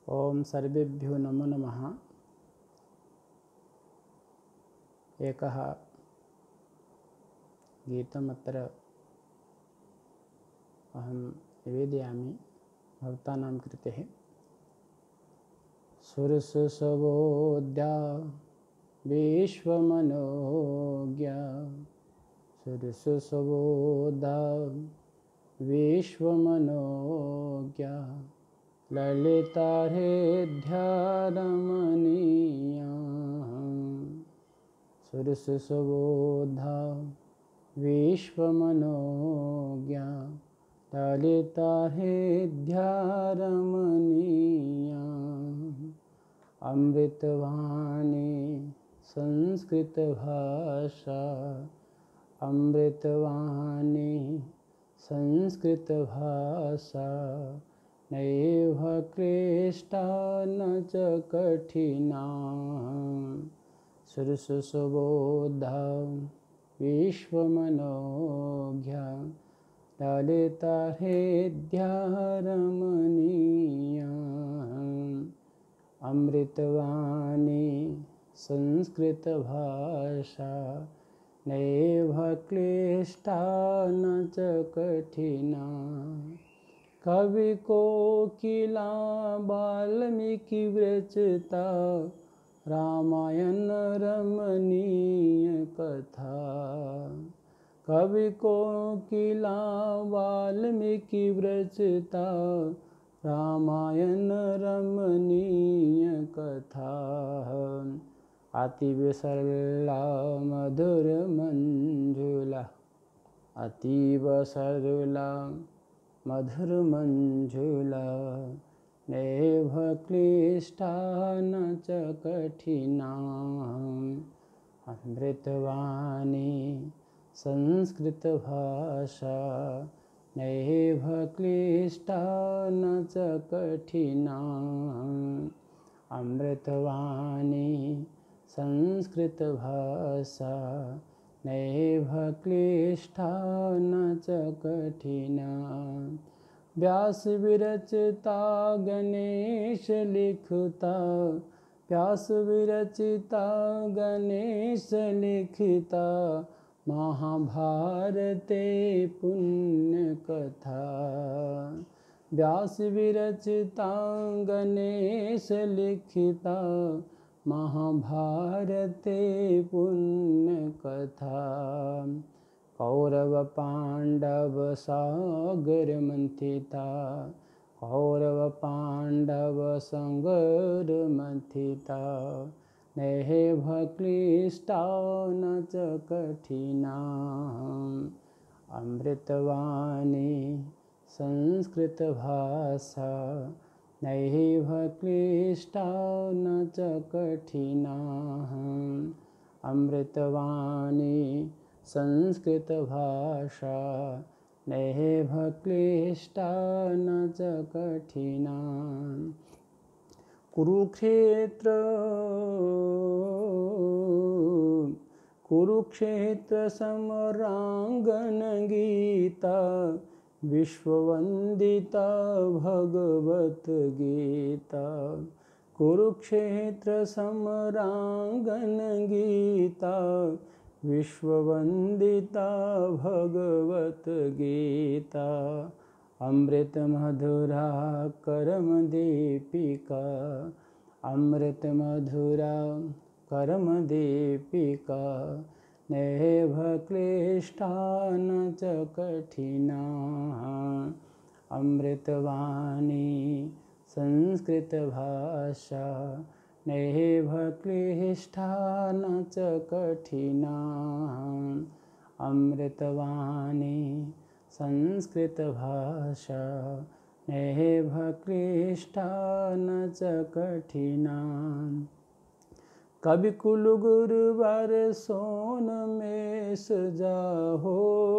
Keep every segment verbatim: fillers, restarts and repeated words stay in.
ओम सर्वेभ्यो नमो नमः। एकः गीतमत्र अहं निवेदयामि भवतानां कृते। सुरसुसवोद्या विश्वमनोज्ञा, सुरसुसवोदा विश्वमनोज्ञा, ललिता हृद्या रमणीया। सुरसुसवोधा विश्वमनोज्ञा, ललिता हृद्या रमणीया। अमृतवाणी संस्कृत भाषा, अमृतवाणी संस्कृत भाषा, नैव क्लिष्टा न च कठिना। सुरसुसवोधा विश्वमनोज्ञा, ललिता हृद्या रमणीया। अमृतवाणी संस्कृत भाषा, नैव क्लिष्टा न च कठिना। कवि कोकिला वाल्मीकि विरचिता, रामायण रमणीय कथा। कवि कोकिला वाल्मीकि विरचिता, रामायण रमणीय कथा। अतीव सरला मधुर मंजुला, अतीव सरला मधुर मंजुला, नैव क्लिष्टा न च कठिना। अमृतवाणी संस्कृत भाषा, नैव क्लिष्टा न च कठिना। अमृतवाणी संस्कृत भाषा, नैव क्लिष्टा न च कठिना। व्यास विरचिता गणेश लिखता, व्यास विरचिता गणेश लिखिता, महाभारते पुण्य कथा। व्यास विरचिता गणेश लिखिता, महाभारते पुण्य कथा। कौरव पांडव सागर मंथिता, कौरव पांडव संगर मंथिता, नैव क्लिष्टा न च कठिना। अमृतवाणी संस्कृत भाषा, नैव क्लिष्टा न च कठिना। अमृतवाणी संस्कृत भाषा, नैव क्लिष्टा न च कठिना। कुरुक्षेत्र कुरुक्षेत्र समरांगण गीता, विश्ववंदिता भगवत गीता। कुरुक्षेत्र समरांगण गीता, विश्ववंदिता भगवत गीता। अमृत मधुरा करम दीपिका, अमृत मधुरा करम दीपिका, नैव क्लिष्टा न च कठिना। अमृतवाणी संस्कृत भाषा, नैव क्लिष्टा न च कठिना। अमृतवाणी संस्कृत भाषा, नैव क्लिष्टा न च कठिना। कवि कुल गुरुवर सोन मेष जाहो,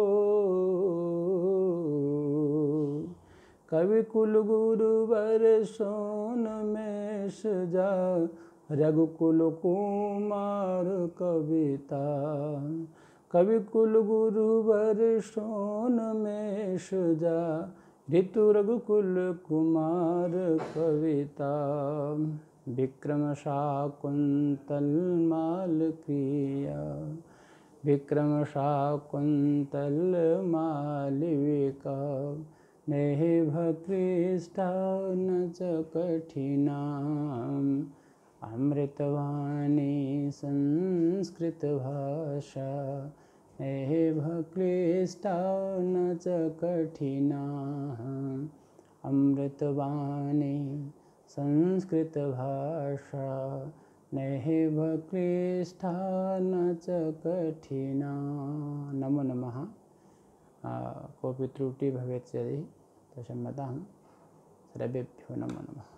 कवि कुल गुरुवर सोन मेष जा, रघुकुल कुमार कविता। कवि कुल गुरुवर सोन मेष जा, ऋतु रघुकुल कुमार कविता विक्रम शाकुंतल माल क्रिया विक्रम शाकुंतल मालविका नेहि भक्तिष्ठा न च कठिना अमृतवाणी संस्कृत भाषा नेहि भक्तिष्ठा न च कठिना अमृतवाणी संस्कृत भाषा नेहि भक्तिष्ठा न च कठिना। नमो नमः। कोऽपि त्रुटिः भवेत् यदि तो क्षम्यतां। सर्वेभ्यो नमो नमः।